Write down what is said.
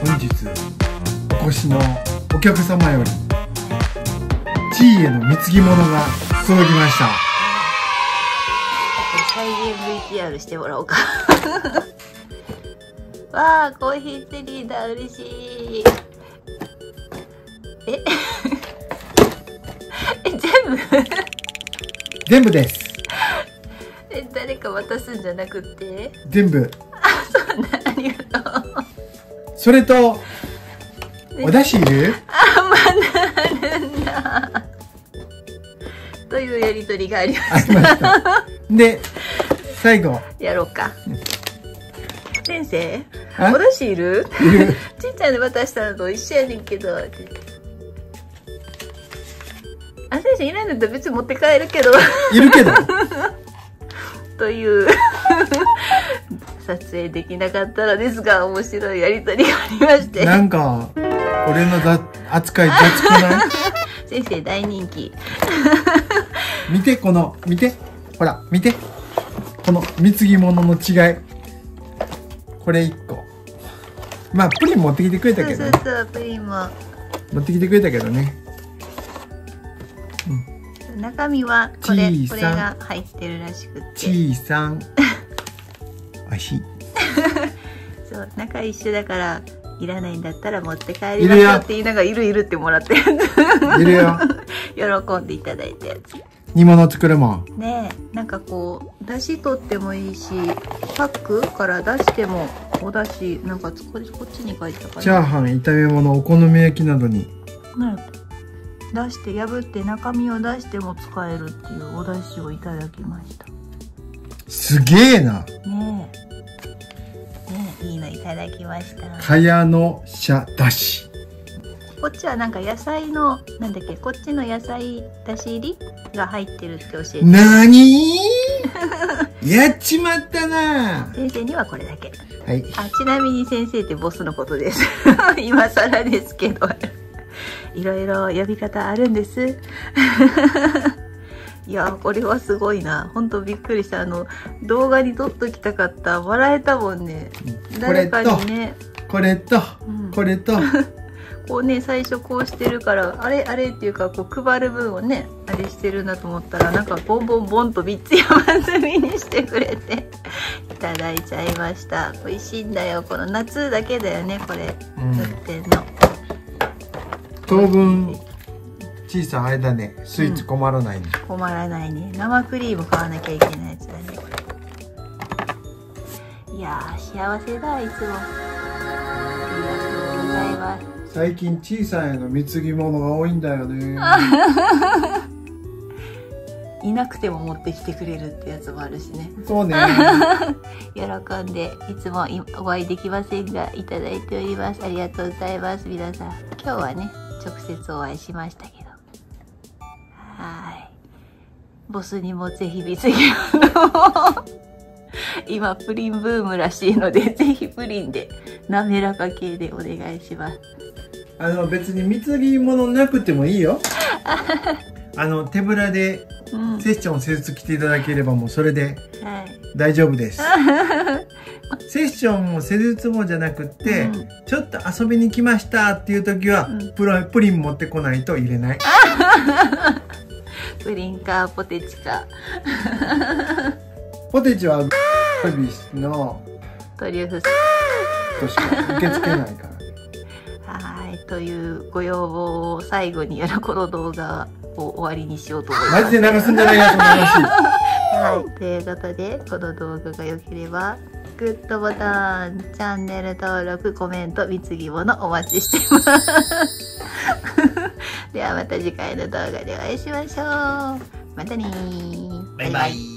本日お越しのお客様よりチーへの貢ぎ物が届きました。 再現 VTR してもらおうかわあ、コーヒーツリーだ、嬉しい。 全部です。 誰か渡すんじゃなくて全部。 あ、そうなんだ、ありがとう。 それとお出汁いる？ あ、まだあるんだというやりとりがありました。 で、最後やろうか。先生、 あお出汁いる？ いる。 ちっちゃいの渡したのと一緒やねんけど。あ、先生いらんのだったら別に持って帰るけど。 いるけど。 という撮影できなかったらですが、面白いやりとりがありまして。 なんか俺の扱い雑くない？ 先生大人気。 見て、見て、ほら見て、この貢ぎ物の違い。これ1個。まあプリン持ってきてくれたけどね。 そう、プリンも持ってきてくれたけどね。 中身はこれが入ってるらしくて。 ちーさん。おいしい。 そう、中一緒だからいらないんだったら持って帰りましょうって言いながらいるってもらっているよ。 喜んでいただいたやつ。 煮物作るもん。 ねえ、なんかこう出汁取ってもいいし、パックから出してもお出汁なんかこっちに書いてたかな。 チャーハン、炒め物、お好み焼きなどに。 ね、出して破って中身を出しても使えるっていうお出汁をいただきました。 すげえな。 ねえ、いいのいただきました。 かやのしゃだし。 こっちはなんか野菜のなんだっけ、こっちの野菜だし入りが入ってるって教えて。 なにーやっちまったな。 先生にはこれだけ。 はい。 あ、ちなみに先生ってボスのことです。今更ですけど。いろいろ呼び方あるんです。いや、これはすごいな。ほんとびっくりした。動画に撮っときたかった。笑えたもんね。誰かにね。 これと、これと。 こうね、最初こうしてるから、あれっていうか、こう配る分をね、あれしてるなと思ったら、なんかボンボンボンと3つ山積みにしてくれて、いただいちゃいました。美味しいんだよ。この夏だけだよね、これ。売ってんの。 当分小さい間ね、スイーツ困らないね。 困らないね。生クリーム買わなきゃいけないやつだね、これ。いやー、幸せだ、いつも。ありがとうございます。 最近小さいの貢ぎ物が多いんだよね。 いなくても持ってきてくれるってやつもあるしね。 そうね。 喜んで、いつもお会いできませんが、いただいております。ありがとうございます、皆さん。今日はね、直接お会いしましたけど。はい。ボスにもぜひ貢ぎ物を。今、プリンブームらしいので、ぜひプリンで、滑らか系でお願いします。 別に貢ぎ物なくてもいいよ。手ぶらでセッション施術来ていただければもうそれで大丈夫です。セッションも施術もじゃなくて、ちょっと遊びに来ましたっていう時は、プリン持ってこないと入れない。 プリンかポテチか。 ポテチはサービスのトリュフとしか受け付けないから。 はい、というご要望を最後にこの動画を終わりにしようと思います。 マジで流すんじゃないやその話。 はい、ということでこの動画が良ければグッドボタン、チャンネル登録、コメント、貢ぎ物お待ちしています。ではまた次回の動画でお会いしましょう。またねー。 バイバイ。